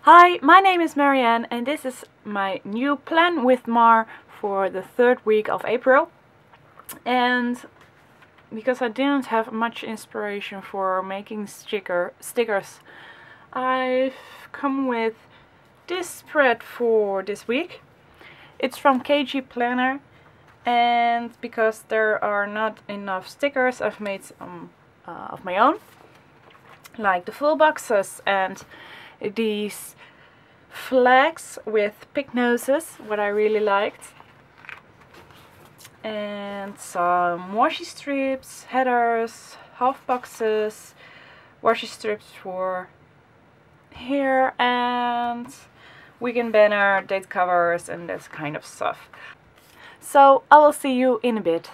Hi, my name is Marianne and this is my new plan with Mar for the third week of April. And because I didn't have much inspiration for making stickers, I've come with this spread for this week. It's from KG Planner, and because there are not enough stickers, I've made some of my own, like the full boxes and these flags with pig noses, what I really liked, and some washi strips, headers, half boxes, washi strips for here, and weekend banner, date covers, and that kind of stuff. So I will see you in a bit.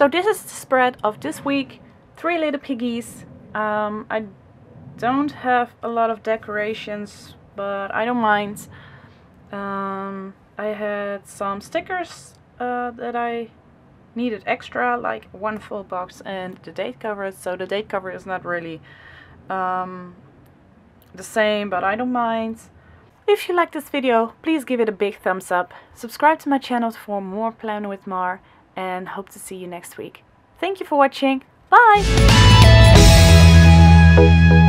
So this is the spread of this week. 3 little piggies. I don't have a lot of decorations, but I don't mind. I had some stickers that I needed extra, like 1 full box and the date cover. So the date cover is not really the same, but I don't mind. If you like this video, please give it a big thumbs up. Subscribe to my channel for more Plan with Mar, and hope to see you next week. Thank you for watching. Bye!